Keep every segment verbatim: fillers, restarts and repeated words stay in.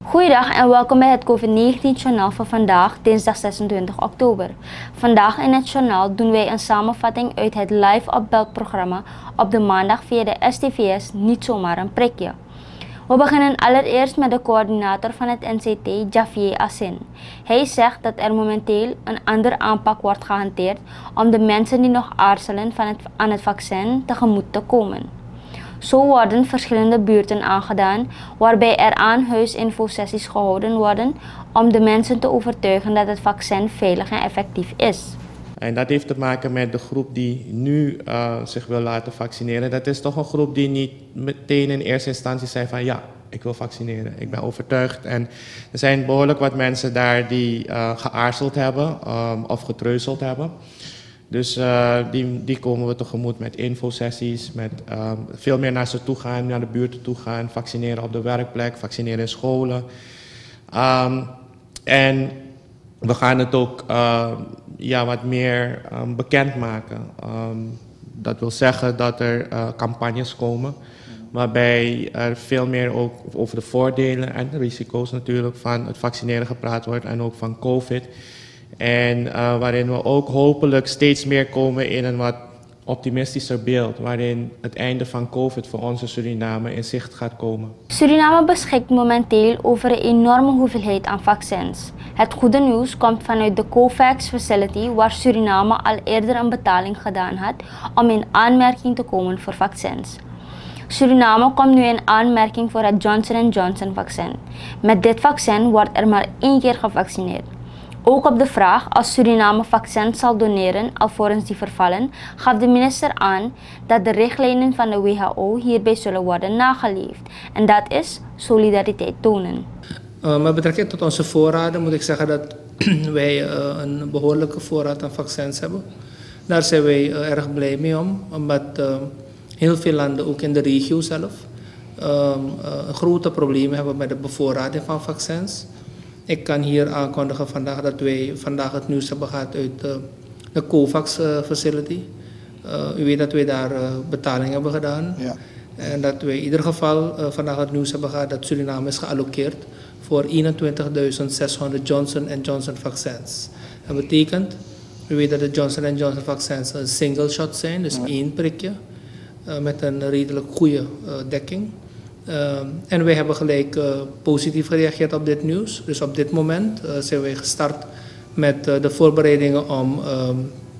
Goeiedag en welkom bij het COVID negentien journaal van vandaag, dinsdag zesentwintig oktober. Vandaag in het journaal doen wij een samenvatting uit het live opbelprogramma op de maandag via de S T V S Niet Zomaar een Prikje. We beginnen allereerst met de coördinator van het N C T, Javier Asin. Hij zegt dat er momenteel een andere aanpak wordt gehanteerd om de mensen die nog aarzelen van het, aan het vaccin tegemoet te komen. Zo worden verschillende buurten aangedaan waarbij er aan huis infosessies gehouden worden om de mensen te overtuigen dat het vaccin veilig en effectief is. En dat heeft te maken met de groep die nu uh, zich wil laten vaccineren. Dat is toch een groep die niet meteen in eerste instantie zei van ja, ik wil vaccineren, ik ben overtuigd. En er zijn behoorlijk wat mensen daar die uh, geaarzeld hebben um, of getreuzeld hebben. Dus uh, die, die komen we tegemoet met infosessies, met uh, veel meer naar ze toe gaan, naar de buurten toe gaan, vaccineren op de werkplek, vaccineren in scholen. Um, en we gaan het ook uh, ja, wat meer um, bekendmaken. Um, dat wil zeggen dat er uh, campagnes komen waarbij er veel meer ook over de voordelen en de risico's natuurlijk van het vaccineren gepraat wordt en ook van COVID. En uh, waarin we ook hopelijk steeds meer komen in een wat optimistischer beeld, waarin het einde van COVID voor onze Suriname in zicht gaat komen. Suriname beschikt momenteel over een enorme hoeveelheid aan vaccins. Het goede nieuws komt vanuit de COVAX Facility, waar Suriname al eerder een betaling gedaan had om in aanmerking te komen voor vaccins. Suriname komt nu in aanmerking voor het Johnson en Johnson vaccin. Met dit vaccin wordt er maar één keer gevaccineerd. Ook op de vraag als Suriname vaccins zal doneren alvorens die vervallen, gaf de minister aan dat de richtlijnen van de W H O hierbij zullen worden nageleefd. En dat is solidariteit tonen. Uh, met betrekking tot onze voorraden moet ik zeggen dat wij uh, een behoorlijke voorraad aan vaccins hebben. Daar zijn wij uh, erg blij mee om, omdat uh, heel veel landen, ook in de regio zelf, uh, uh, een grote probleem hebben met de bevoorrading van vaccins. Ik kan hier aankondigen vandaag dat wij vandaag het nieuws hebben gehad uit uh, de COVAX uh, Facility. Uh, u weet dat wij daar uh, betalingen hebben gedaan. Ja. En dat wij in ieder geval uh, vandaag het nieuws hebben gehad dat Suriname is gealloceerd voor eenentwintigduizend zeshonderd Johnson en Johnson vaccins. Dat betekent, u weet dat de Johnson en Johnson vaccins een single shot zijn, dus ja. één prikje uh, met een redelijk goede uh, dekking. Uh, en wij hebben gelijk uh, positief gereageerd op dit nieuws. Dus op dit moment uh, zijn wij gestart met uh, de voorbereidingen om uh,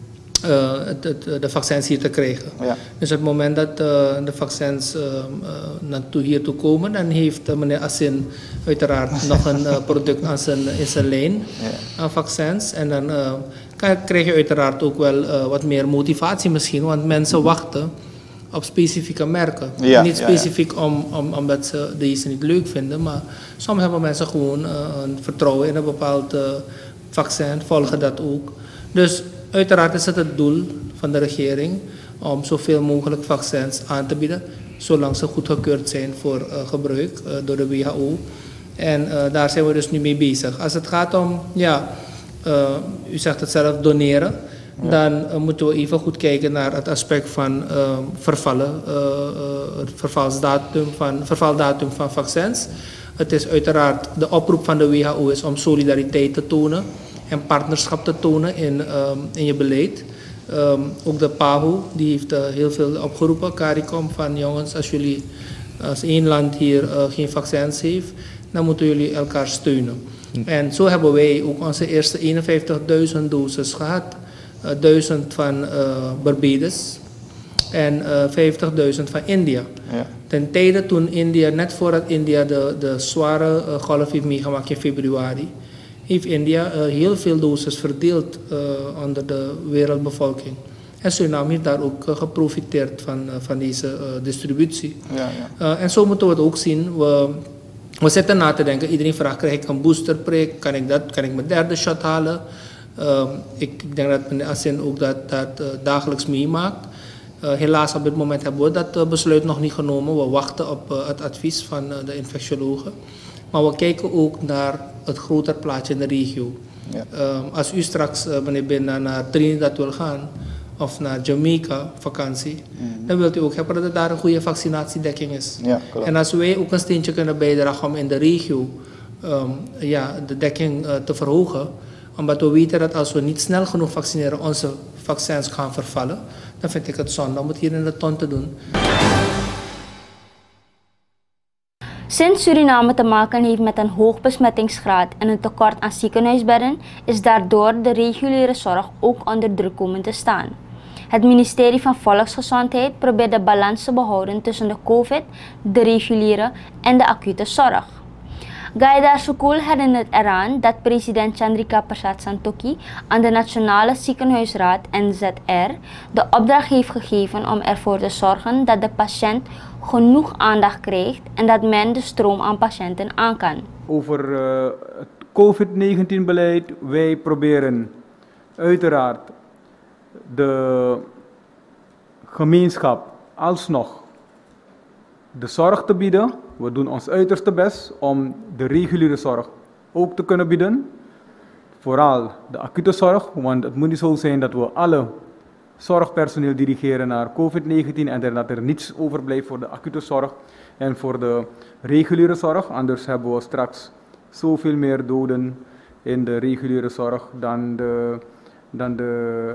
uh, het, het, de vaccins hier te krijgen. Ja. Dus op het moment dat uh, de vaccins uh, uh, naartoe hier toe komen, dan heeft uh, meneer Asin uiteraard nog een uh, product aan zijn, in zijn lijn ja. aan vaccins. En dan uh, krijg je uiteraard ook wel uh, wat meer motivatie misschien, want mensen wachten op specifieke merken. Ja, niet specifiek ja, ja. Om, om, omdat ze deze niet leuk vinden, maar soms hebben mensen gewoon uh, een vertrouwen in een bepaald uh, vaccin, volgen dat ook. Dus uiteraard is het het doel van de regering om zoveel mogelijk vaccins aan te bieden, zolang ze goedgekeurd zijn voor uh, gebruik uh, door de W H O. En uh, daar zijn we dus nu mee bezig. Als het gaat om, ja, uh, u zegt het zelf, doneren. Ja. Dan uh, moeten we even goed kijken naar het aspect van uh, vervallen, uh, uh, het vervalsdatum van, vervaldatum van vaccins. Het is uiteraard, de oproep van de W H O is om solidariteit te tonen en partnerschap te tonen in, um, in je beleid. Um, ook de P A H O die heeft uh, heel veel opgeroepen, CARICOM, van jongens, als jullie als één land hier uh, geen vaccins heeft, dan moeten jullie elkaar steunen. Hm. En zo hebben wij ook onze eerste eenenvijftigduizend doses gehad. Uh, duizend van uh, Barbados en uh, vijftigduizend van India. Ja. Ten tijde toen India, net voordat India de, de zware uh, golf heeft meegemaakt in februari, heeft India uh, heel veel doses verdeeld uh, onder de wereldbevolking. En Suriname heeft daar ook uh, geprofiteerd van, uh, van deze uh, distributie. Ja, ja. Uh, en zo moeten we het ook zien. We, we zitten na te denken, iedereen vraagt, krijg ik een boosterprik? Kan ik dat? Kan ik mijn derde shot halen? Uh, ik, ik denk dat meneer Asin ook dat, dat uh, dagelijks meemaakt. Uh, helaas op dit moment hebben we dat uh, besluit nog niet genomen. We wachten op uh, het advies van uh, de infectiologen. Maar we kijken ook naar het groter plaatje in de regio. Ja. Uh, als u straks, uh, meneer Binda, naar Trinidad wil gaan of naar Jamaica vakantie, mm-hmm. dan wilt u ook hebben dat er daar een goede vaccinatiedekking is. Ja, en als wij ook een steentje kunnen bijdragen om in de regio um, ja, de dekking uh, te verhogen. Omdat we weten dat als we niet snel genoeg vaccineren, onze vaccins gaan vervallen. Dan vind ik het zonde om het hier in de ton te doen. Sinds Suriname te maken heeft met een hoog besmettingsgraad en een tekort aan ziekenhuisbedden, is daardoor de reguliere zorg ook onder druk komen te staan. Het ministerie van Volksgezondheid probeert de balans te behouden tussen de COVID, de reguliere en de acute zorg. Gaidar Sukul herinnert eraan dat president Chandrika Persat Santokhi aan de Nationale Ziekenhuisraad N Z R de opdracht heeft gegeven om ervoor te zorgen dat de patiënt genoeg aandacht krijgt en dat men de stroom aan patiënten aan kan. Over uh, het COVID negentien beleid, wij proberen uiteraard de gemeenschap alsnog de zorg te bieden. We doen ons uiterste best om de reguliere zorg ook te kunnen bieden. Vooral de acute zorg, want het moet niet zo zijn dat we alle zorgpersoneel dirigeren naar COVID negentien en dat er niets overblijft voor de acute zorg en voor de reguliere zorg. Anders hebben we straks zoveel meer doden in de reguliere zorg dan de, dan de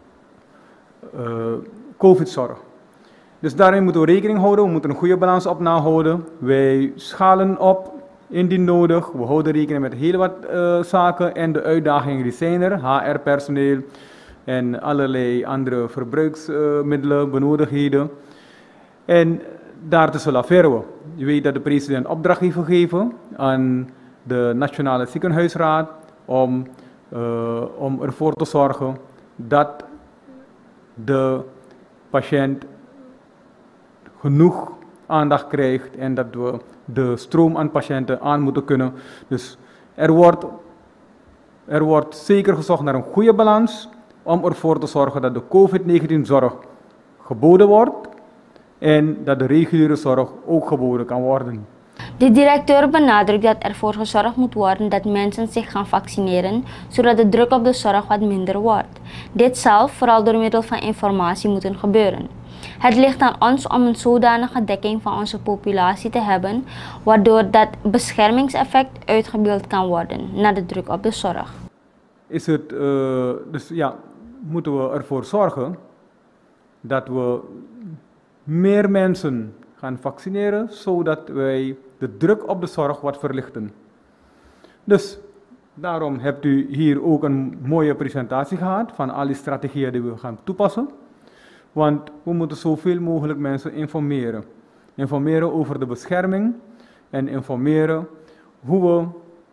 uh, COVID-zorg. Dus daarin moeten we rekening houden, we moeten een goede balans op nahouden. Wij schalen op indien nodig. We houden rekening met heel wat uh, zaken en de uitdagingen die zijn er. H R-personeel en allerlei andere verbruiksmiddelen, uh, benodigdheden. En daartussen laveren we. Je weet dat de president opdracht heeft gegeven aan de Nationale Ziekenhuisraad om, uh, om ervoor te zorgen dat de patiënt genoeg aandacht krijgt en dat we de stroom aan patiënten aan moeten kunnen. Dus er wordt, er wordt zeker gezocht naar een goede balans om ervoor te zorgen dat de COVID negentien zorg geboden wordt en dat de reguliere zorg ook geboden kan worden. De directeur benadrukt dat ervoor gezorgd moet worden dat mensen zich gaan vaccineren, zodat de druk op de zorg wat minder wordt. Dit zal vooral door middel van informatie moeten gebeuren. Het ligt aan ons om een zodanige dekking van onze populatie te hebben, waardoor dat beschermingseffect uitgebeeld kan worden naar de druk op de zorg. Is het, uh, dus ja, moeten we ervoor zorgen dat we meer mensen gaan vaccineren, zodat wij de druk op de zorg wat verlichten. Dus daarom hebt u hier ook een mooie presentatie gehad van al die strategieën die we gaan toepassen. Want we moeten zoveel mogelijk mensen informeren. Informeren over de bescherming en informeren hoe we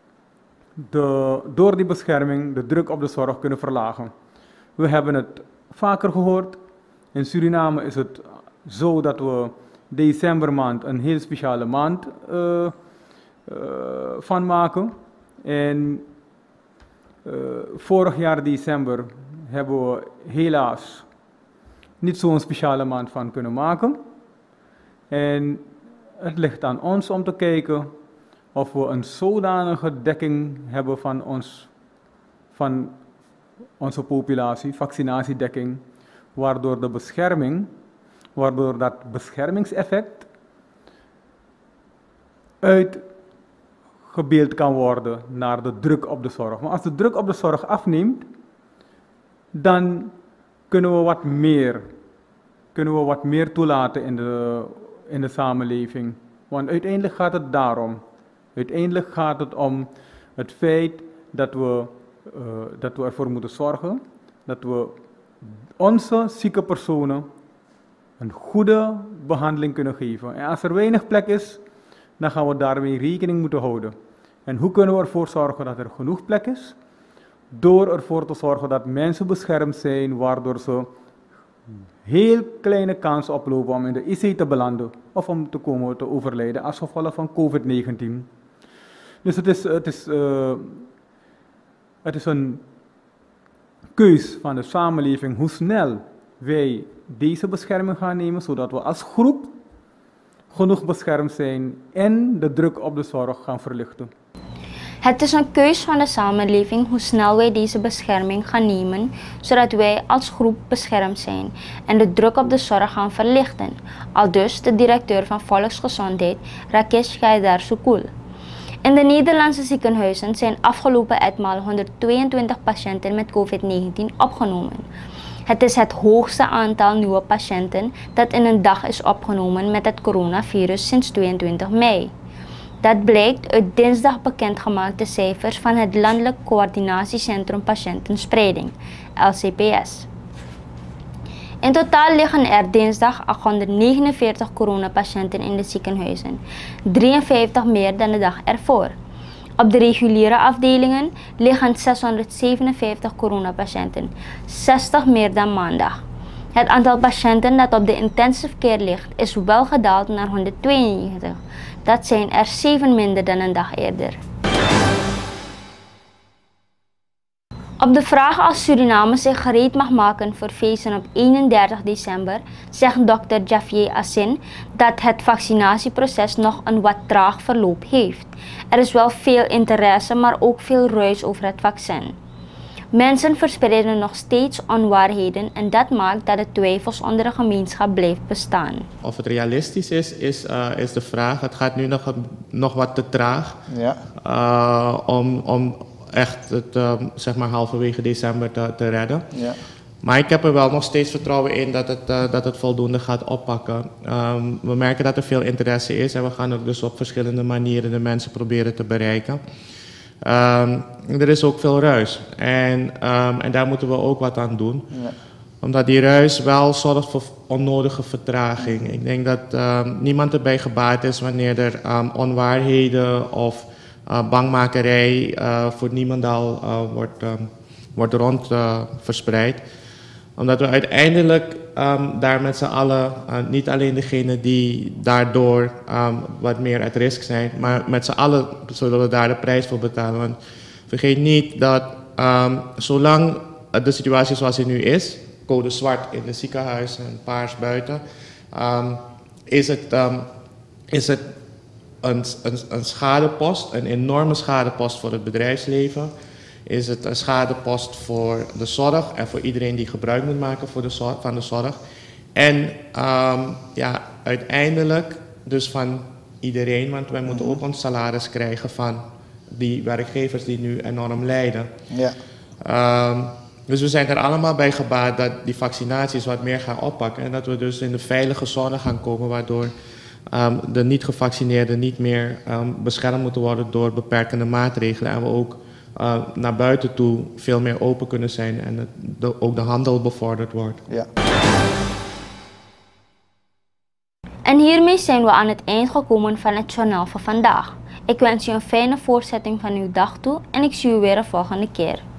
de, door die bescherming de druk op de zorg kunnen verlagen. We hebben het vaker gehoord. In Suriname is het zo dat we decembermaand een heel speciale maand uh, uh, van maken. En uh, vorig jaar december hebben we helaas niet zo'n speciale maand van kunnen maken. En het ligt aan ons om te kijken of we een zodanige dekking hebben van, ons, van onze populatie, vaccinatiedekking, waardoor de bescherming, waardoor dat beschermingseffect uitgebeeld kan worden naar de druk op de zorg. Maar als de druk op de zorg afneemt, dan kunnen we wat meer, kunnen we wat meer toelaten in de, in de samenleving. Want uiteindelijk gaat het daarom. Uiteindelijk gaat het om het feit dat we, uh, dat we ervoor moeten zorgen dat we onze zieke personen een goede behandeling kunnen geven. En als er weinig plek is, dan gaan we daarmee rekening moeten houden. En hoe kunnen we ervoor zorgen dat er genoeg plek is? Door ervoor te zorgen dat mensen beschermd zijn, waardoor ze heel kleine kans oplopen om in de I C te belanden of om te komen te overlijden als gevolg van COVID negentien. Dus het is, het is, uh, het is een keus van de samenleving hoe snel wij deze bescherming gaan nemen, zodat we als groep genoeg beschermd zijn en de druk op de zorg gaan verlichten. Het is een keus van de samenleving hoe snel wij deze bescherming gaan nemen, zodat wij als groep beschermd zijn en de druk op de zorg gaan verlichten. Aldus de directeur van Volksgezondheid, Rakesh Gaidar Sukul. In de Nederlandse ziekenhuizen zijn afgelopen etmaal honderdtweeëntwintig patiënten met COVID negentien opgenomen. Het is het hoogste aantal nieuwe patiënten dat in een dag is opgenomen met het coronavirus sinds tweeëntwintig mei. Dat blijkt uit dinsdag bekendgemaakte cijfers van het Landelijk Coördinatiecentrum Patiëntenspreiding, L C P S. In totaal liggen er dinsdag achthonderdnegenenveertig coronapatiënten in de ziekenhuizen, drieënvijftig meer dan de dag ervoor. Op de reguliere afdelingen liggen zeshonderdzevenenvijftig coronapatiënten, zestig meer dan maandag. Het aantal patiënten dat op de intensive care ligt is wel gedaald naar honderdtweeënnegentig. Dat zijn er zeven minder dan een dag eerder. Op de vraag als Suriname zich gereed mag maken voor feesten op eenendertig december, zegt dokter Javier Assin dat het vaccinatieproces nog een wat traag verloop heeft. Er is wel veel interesse, maar ook veel ruis over het vaccin. Mensen verspreiden nog steeds onwaarheden en dat maakt dat de twijfels onder de gemeenschap blijft bestaan. Of het realistisch is, is, uh, is de vraag. Het gaat nu nog, nog wat te traag ja. uh, om, om echt het uh, zeg maar halverwege december te, te redden. Ja. Maar ik heb er wel nog steeds vertrouwen in dat het, uh, dat het voldoende gaat oppakken. Um, we merken dat er veel interesse is en we gaan ook dus op verschillende manieren de mensen proberen te bereiken. Um, er is ook veel ruis en, um, en daar moeten we ook wat aan doen. Ja. Omdat die ruis wel zorgt voor onnodige vertraging. Ik denk dat um, niemand erbij gebaat is wanneer er um, onwaarheden of uh, bangmakerij uh, voor niemendal uh, wordt, um, wordt rond uh, verspreid. Omdat we uiteindelijk um, daar met z'n allen, uh, niet alleen degenen die daardoor um, wat meer at risk zijn, maar met z'n allen zullen we daar de prijs voor betalen. Want vergeet niet dat um, zolang de situatie zoals die nu is, code zwart in de ziekenhuizen en paars buiten, um, is het, um, is het een, een, een schadepost, een enorme schadepost voor het bedrijfsleven. Is het een schadepost voor de zorg en voor iedereen die gebruik moet maken voor de zorg, van de zorg. En um, ja, uiteindelijk dus van iedereen, want wij moeten ook ons salaris krijgen van die werkgevers die nu enorm lijden. Ja. Um, dus we zijn er allemaal bij gebaat dat die vaccinaties wat meer gaan oppakken en dat we dus in de veilige zone gaan komen, waardoor um, de niet gevaccineerden niet meer um, beschermd moeten worden door beperkende maatregelen en we ook Uh, naar buiten toe veel meer open kunnen zijn en het, de, ook de handel bevorderd wordt. Ja. En hiermee zijn we aan het eind gekomen van het journaal van vandaag. Ik wens u een fijne voortzetting van uw dag toe en ik zie u weer de volgende keer.